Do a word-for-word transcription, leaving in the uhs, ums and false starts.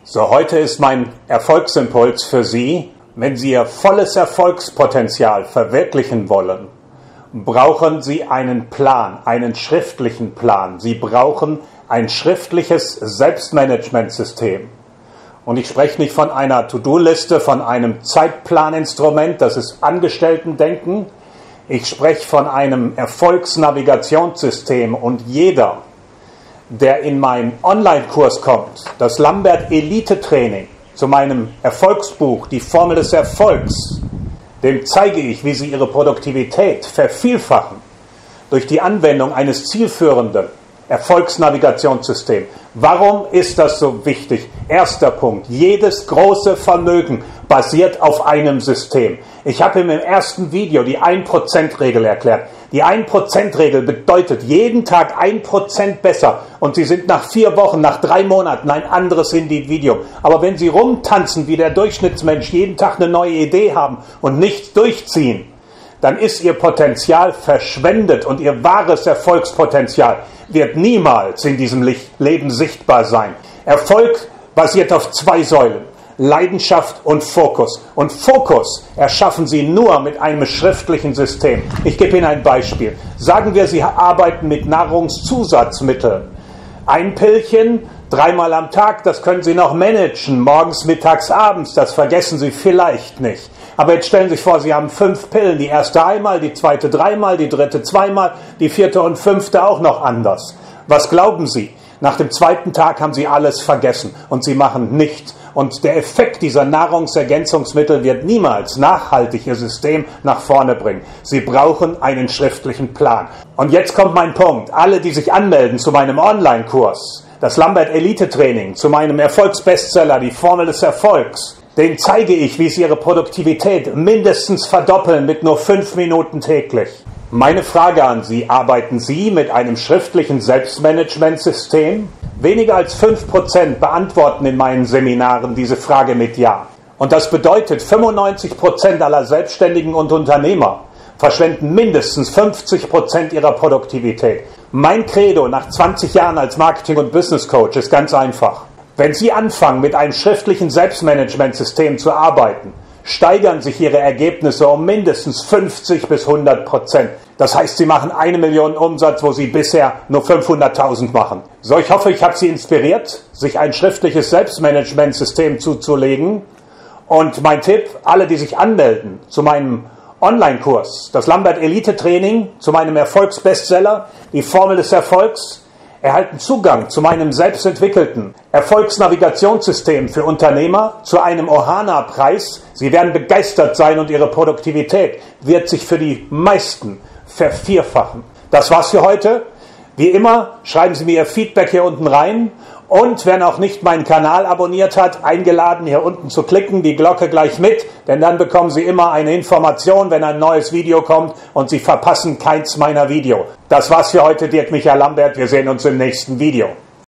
So, heute ist mein Erfolgsimpuls für Sie. Wenn Sie Ihr volles Erfolgspotenzial verwirklichen wollen, brauchen Sie einen Plan, einen schriftlichen Plan. Sie brauchen ein schriftliches Selbstmanagementsystem. Und ich spreche nicht von einer To-Do-Liste, von einem Zeitplaninstrument, das ist Angestellten-Denken. Ich spreche von einem Erfolgsnavigationssystem, und jeder, der in meinen Online-Kurs kommt, das Lambert Elite Training, zu meinem Erfolgsbuch, die Formel des Erfolgs, dem zeige ich, wie Sie Ihre Produktivität vervielfachen durch die Anwendung eines zielführenden Erfolgsnavigationssystems. Warum ist das so wichtig? Erster Punkt: Jedes große Vermögen basiert auf einem System. Ich habe im ersten Video die ein Prozent Regel erklärt. Die ein Prozent Regel bedeutet jeden Tag ein Prozent besser, und Sie sind nach vier Wochen, nach drei Monaten ein anderes Individuum. Aber wenn Sie rumtanzen wie der Durchschnittsmensch, jeden Tag eine neue Idee haben und nichts durchziehen, dann ist Ihr Potenzial verschwendet, und Ihr wahres Erfolgspotenzial wird niemals in diesem Leben sichtbar sein. Erfolg basiert auf zwei Säulen: Leidenschaft und Fokus. Und Fokus erschaffen Sie nur mit einem schriftlichen System. Ich gebe Ihnen ein Beispiel. Sagen wir, Sie arbeiten mit Nahrungszusatzmitteln. Ein Pillchen, dreimal am Tag, das können Sie noch managen. Morgens, mittags, abends, das vergessen Sie vielleicht nicht. Aber jetzt stellen Sie sich vor, Sie haben fünf Pillen. Die erste einmal, die zweite dreimal, die dritte zweimal, die vierte und fünfte auch noch anders. Was glauben Sie? Nach dem zweiten Tag haben Sie alles vergessen und Sie machen nichts. Und der Effekt dieser Nahrungsergänzungsmittel wird niemals nachhaltig Ihr System nach vorne bringen. Sie brauchen einen schriftlichen Plan. Und jetzt kommt mein Punkt. Alle, die sich anmelden zu meinem Online-Kurs, das Lambert Elite Training, zu meinem Erfolgsbestseller, die Formel des Erfolgs, den zeige ich, wie Sie Ihre Produktivität mindestens verdoppeln mit nur fünf Minuten täglich. Meine Frage an Sie: Arbeiten Sie mit einem schriftlichen Selbstmanagementsystem? Weniger als fünf Prozent beantworten in meinen Seminaren diese Frage mit Ja. Und das bedeutet, fünfundneunzig Prozent aller Selbstständigen und Unternehmer verschwenden mindestens fünfzig Prozent ihrer Produktivität. Mein Credo nach zwanzig Jahren als Marketing- und Business Coach ist ganz einfach. Wenn Sie anfangen, mit einem schriftlichen Selbstmanagementsystem zu arbeiten, steigern sich Ihre Ergebnisse um mindestens fünfzig bis hundert Prozent. Das heißt, Sie machen eine Million Umsatz, wo Sie bisher nur fünfhunderttausend machen. So, ich hoffe, ich habe Sie inspiriert, sich ein schriftliches Selbstmanagementsystem zuzulegen. Und mein Tipp: Alle, die sich anmelden zu meinem Online-Kurs, das Lambert Elite Training, zu meinem Erfolgsbestseller, die Formel des Erfolgs, erhalten Zugang zu meinem selbstentwickelten Erfolgsnavigationssystem für Unternehmer zu einem Ohana-Preis. Sie werden begeistert sein, und Ihre Produktivität wird sich für die meisten vervierfachen. Das war's für heute. Wie immer, schreiben Sie mir Ihr Feedback hier unten rein. Und wer noch nicht meinen Kanal abonniert hat, eingeladen, hier unten zu klicken, die Glocke gleich mit, denn dann bekommen Sie immer eine Information, wenn ein neues Video kommt, und Sie verpassen keins meiner Videos. Das war's für heute, Dirk Michael Lambert. Wir sehen uns im nächsten Video.